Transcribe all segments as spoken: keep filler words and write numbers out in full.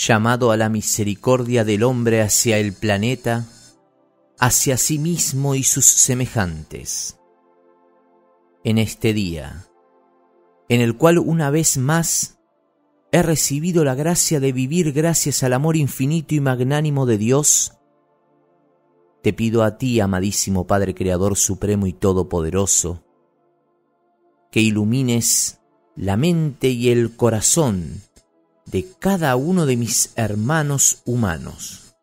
llamado a la misericordia del hombre hacia el planeta, hacia sí mismo y sus semejantes. En este día, en el cual una vez más he recibido la gracia de vivir gracias al amor infinito y magnánimo de Dios, te pido a ti, amadísimo Padre Creador Supremo y Todopoderoso, que ilumines la mente y el corazón de cada uno de mis hermanos humanos,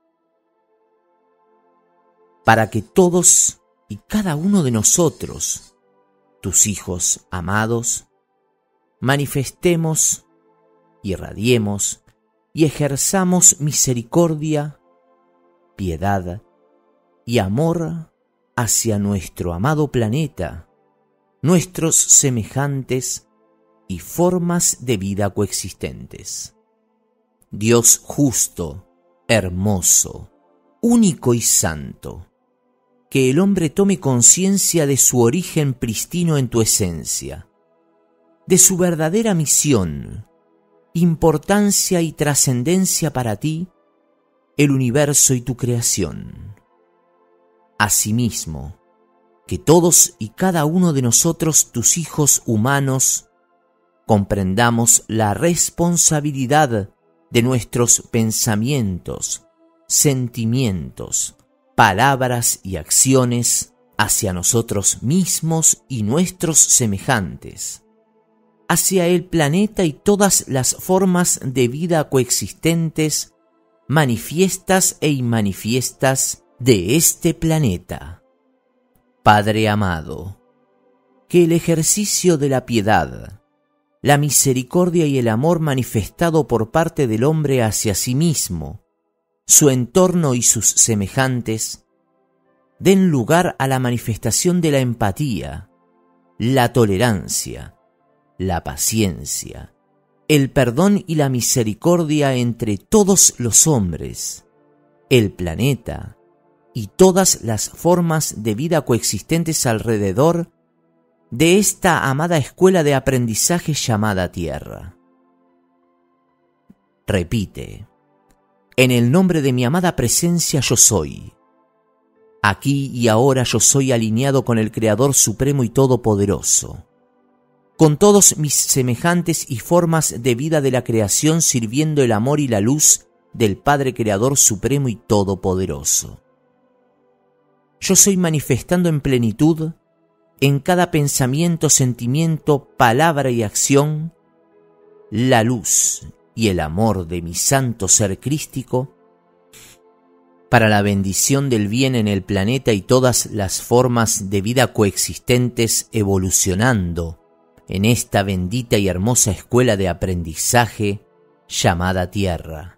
para que todos y cada uno de nosotros, tus hijos amados, manifestemos, irradiemos y ejerzamos misericordia, piedad y amor hacia nuestro amado planeta, nuestros semejantes y formas de vida coexistentes. Dios justo, hermoso, único y santo, que el hombre tome conciencia de su origen pristino en tu esencia, de su verdadera misión, importancia y trascendencia para ti, el universo y tu creación. Asimismo, que todos y cada uno de nosotros, tus hijos humanos, comprendamos la responsabilidad de nuestros pensamientos, sentimientos, palabras y acciones hacia nosotros mismos y nuestros semejantes, hacia el planeta y todas las formas de vida coexistentes, manifiestas e inmanifiestas de este planeta. Padre amado, que el ejercicio de la piedad, la misericordia y el amor manifestado por parte del hombre hacia sí mismo, su entorno y sus semejantes, den lugar a la manifestación de la empatía, la tolerancia, la paciencia, el perdón y la misericordia entre todos los hombres, el planeta y todas las formas de vida coexistentes alrededor de esta amada escuela de aprendizaje llamada Tierra. Repite: en el nombre de mi amada presencia yo soy. Aquí y ahora yo soy alineado con el Creador Supremo y Todopoderoso, con todos mis semejantes y formas de vida de la creación, sirviendo el amor y la luz del Padre Creador Supremo y Todopoderoso. Yo soy manifestando en plenitud, en cada pensamiento, sentimiento, palabra y acción, la luz y el amor de mi santo ser crístico, para la bendición del bien en el planeta y todas las formas de vida coexistentes evolucionando en esta bendita y hermosa escuela de aprendizaje llamada Tierra.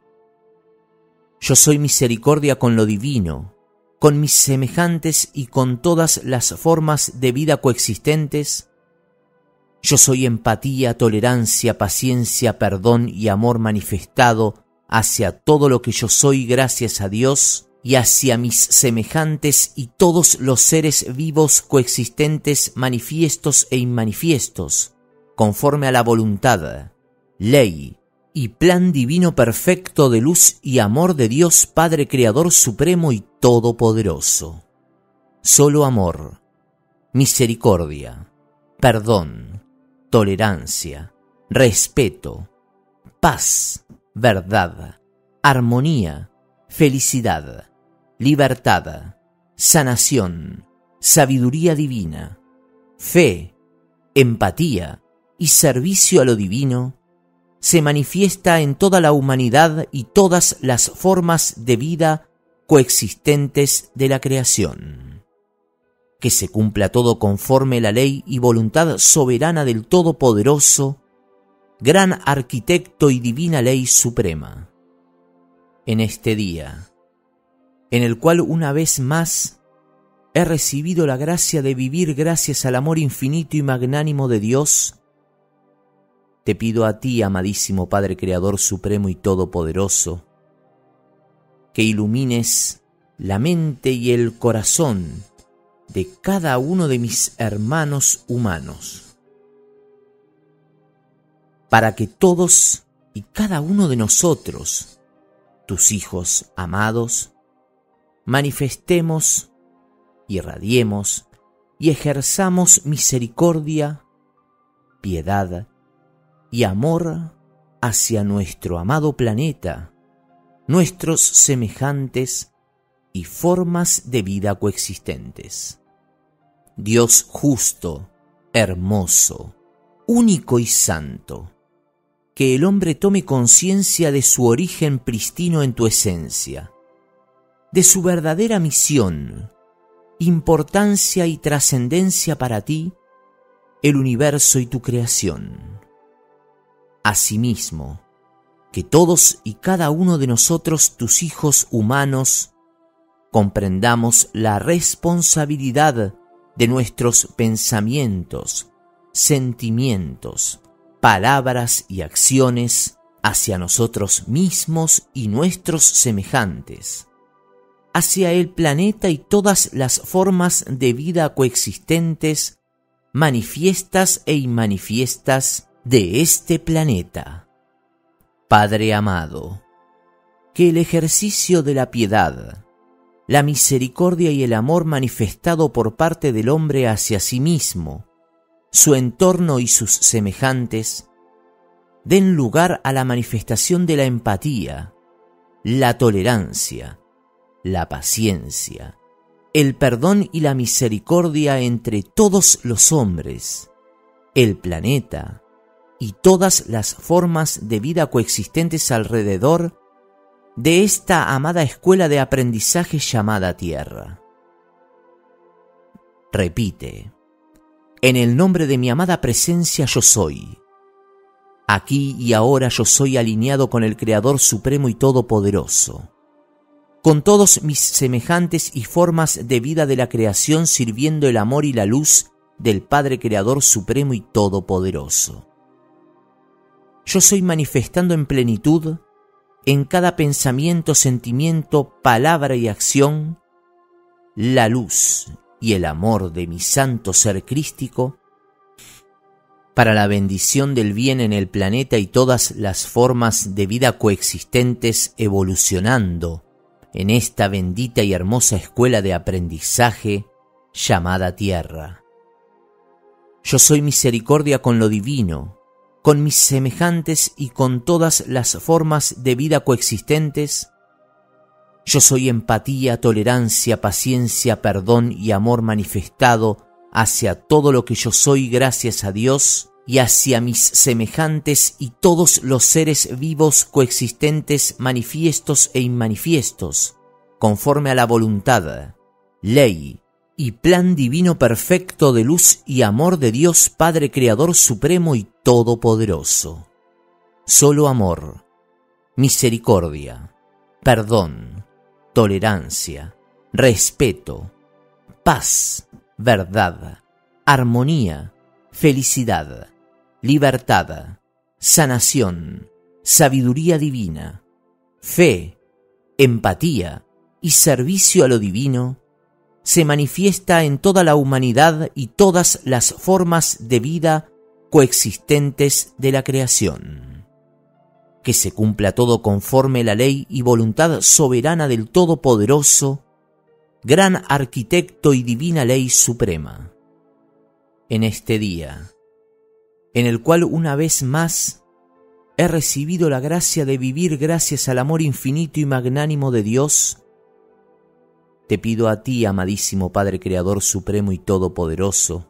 Yo soy misericordia con lo divino, con mis semejantes y con todas las formas de vida coexistentes. Yo soy empatía, tolerancia, paciencia, perdón y amor manifestado hacia todo lo que yo soy gracias a Dios y hacia mis semejantes y todos los seres vivos coexistentes manifiestos e inmanifiestos, conforme a la voluntad, ley y plan divino perfecto de luz y amor de Dios Padre Creador Supremo y Todopoderoso. Solo amor, misericordia, perdón, tolerancia, respeto, paz, verdad, armonía, felicidad, libertad, sanación, sabiduría divina, fe, empatía y servicio a lo divino se manifiesta en toda la humanidad y todas las formas de vida coexistentes de la creación. Que se cumpla todo conforme la ley y voluntad soberana del Todopoderoso, gran arquitecto y divina ley suprema. En este día, en el cual una vez más he recibido la gracia de vivir gracias al amor infinito y magnánimo de Dios, te pido a ti, amadísimo Padre Creador Supremo y Todopoderoso, que ilumines la mente y el corazón de cada uno de mis hermanos humanos, para que todos y cada uno de nosotros, tus hijos amados, manifestemos, irradiemos y ejerzamos misericordia, piedad y amor hacia nuestro amado planeta, nuestros semejantes y formas de vida coexistentes. Dios justo, hermoso, único y santo, que el hombre tome conciencia de su origen pristino en tu esencia, de su verdadera misión, importancia y trascendencia para ti, el universo y tu creación. Asimismo, que todos y cada uno de nosotros, tus hijos humanos, comprendamos la responsabilidad de nuestros pensamientos, sentimientos, palabras y acciones hacia nosotros mismos y nuestros semejantes, hacia el planeta y todas las formas de vida coexistentes, manifiestas e inmanifiestas de este planeta. Padre amado, que el ejercicio de la piedad, la misericordia y el amor manifestado por parte del hombre hacia sí mismo, su entorno y sus semejantes, den lugar a la manifestación de la empatía, la tolerancia, la paciencia, el perdón y la misericordia entre todos los hombres, el planeta y todas las formas de vida coexistentes alrededor de esta amada escuela de aprendizaje llamada Tierra. Repite: en el nombre de mi amada presencia yo soy. Aquí y ahora yo soy alineado con el Creador Supremo y Todopoderoso, con todos mis semejantes y formas de vida de la creación, sirviendo el amor y la luz del Padre Creador Supremo y Todopoderoso. Yo soy manifestando en plenitud, en cada pensamiento, sentimiento, palabra y acción, la luz y el amor de mi santo ser crístico, para la bendición del bien en el planeta y todas las formas de vida coexistentes evolucionando en esta bendita y hermosa escuela de aprendizaje llamada Tierra. Yo soy misericordia con lo divino, con mis semejantes y con todas las formas de vida coexistentes. Yo soy empatía, tolerancia, paciencia, perdón y amor manifestado hacia todo lo que yo soy gracias a Dios y hacia mis semejantes y todos los seres vivos coexistentes manifiestos e inmanifiestos, conforme a la voluntad, ley y plan divino perfecto de luz y amor de Dios Padre Creador Supremo y Todopoderoso. Solo amor, misericordia, perdón, tolerancia, respeto, paz, verdad, armonía, felicidad, libertad, sanación, sabiduría divina, fe, empatía y servicio a lo divino se manifiesta en toda la humanidad y todas las formas de vida coexistentes de la creación. Que se cumpla todo conforme la ley y voluntad soberana del Todopoderoso, gran arquitecto y divina ley suprema. En este día, en el cual una vez más he recibido la gracia de vivir gracias al amor infinito y magnánimo de Dios, te pido a ti, amadísimo Padre Creador Supremo y Todopoderoso,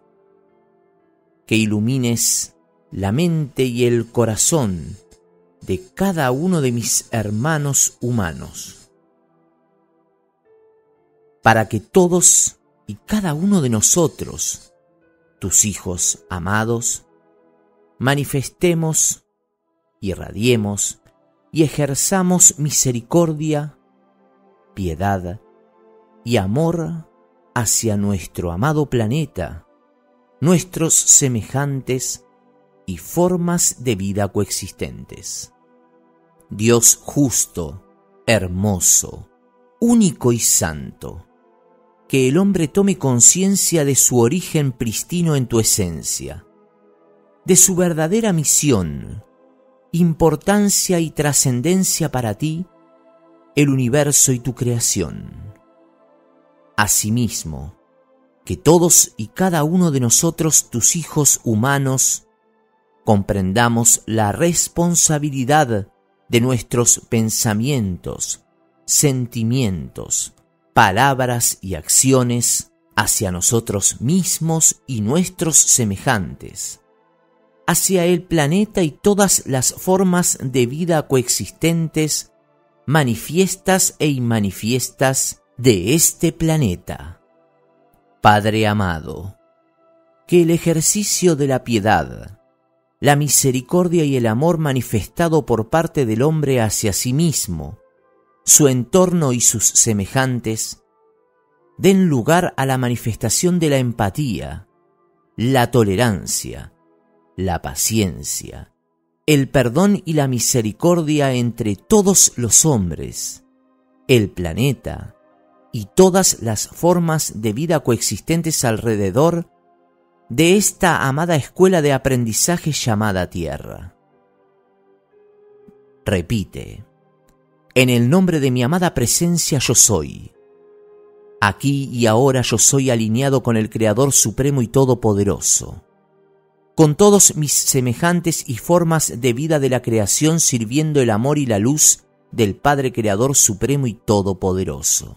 que ilumines la mente y el corazón de cada uno de mis hermanos humanos, para que todos y cada uno de nosotros, tus hijos amados, manifestemos, irradiemos y ejerzamos misericordia, piedad y amor hacia nuestro amado planeta, nuestros semejantes y formas de vida coexistentes. Dios justo, hermoso, único y santo, que el hombre tome conciencia de su origen pristino en tu esencia, de su verdadera misión, importancia y trascendencia para ti, el universo y tu creación. Asimismo, que todos y cada uno de nosotros, tus hijos humanos, comprendamos la responsabilidad de nuestros pensamientos, sentimientos, palabras y acciones hacia nosotros mismos y nuestros semejantes, hacia el planeta y todas las formas de vida coexistentes, manifiestas e inmanifiestas de este planeta. Padre amado, que el ejercicio de la piedad, la misericordia y el amor manifestado por parte del hombre hacia sí mismo, su entorno y sus semejantes, den lugar a la manifestación de la empatía, la tolerancia, la paciencia, el perdón y la misericordia entre todos los hombres, el planeta y todas las formas de vida coexistentes alrededor de esta amada escuela de aprendizaje llamada Tierra. Repite: en el nombre de mi amada presencia yo soy. Aquí y ahora yo soy alineado con el Creador Supremo y Todopoderoso, con todos mis semejantes y formas de vida de la creación, sirviendo el amor y la luz del Padre Creador Supremo y Todopoderoso.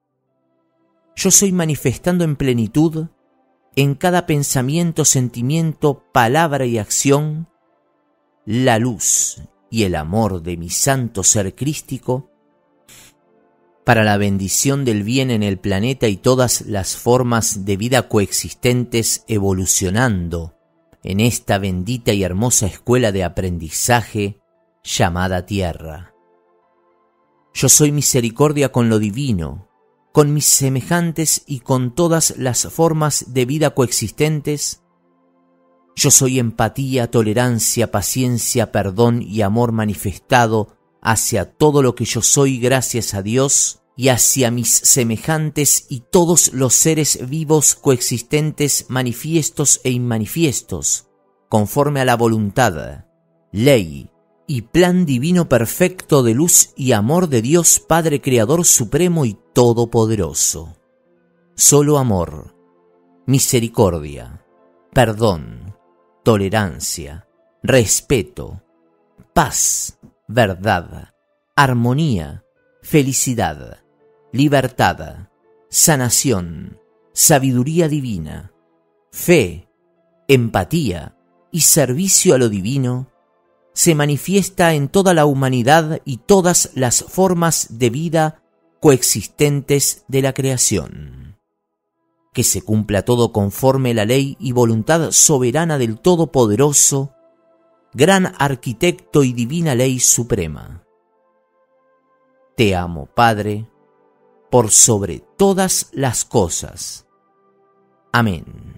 Yo soy manifestando en plenitud, en cada pensamiento, sentimiento, palabra y acción, la luz y el amor de mi santo ser crístico, para la bendición del bien en el planeta y todas las formas de vida coexistentes evolucionando en esta bendita y hermosa escuela de aprendizaje llamada Tierra. Yo soy misericordia con lo divino, con mis semejantes y con todas las formas de vida coexistentes. Yo soy empatía, tolerancia, paciencia, perdón y amor manifestado hacia todo lo que yo soy gracias a Dios y hacia mis semejantes y todos los seres vivos coexistentes manifiestos e inmanifiestos, conforme a la voluntad, ley y plan divino perfecto de luz y amor de Dios Padre Creador Supremo y Todopoderoso. Solo amor, misericordia, perdón, tolerancia, respeto, paz, verdad, armonía, felicidad, libertad, sanación, sabiduría divina, fe, empatía y servicio a lo divino se manifiesta en toda la humanidad y todas las formas de vida coexistentes de la creación. Que se cumpla todo conforme la ley y voluntad soberana del Todopoderoso, gran arquitecto y divina ley suprema. Te amo, Padre, por sobre todas las cosas. Amén.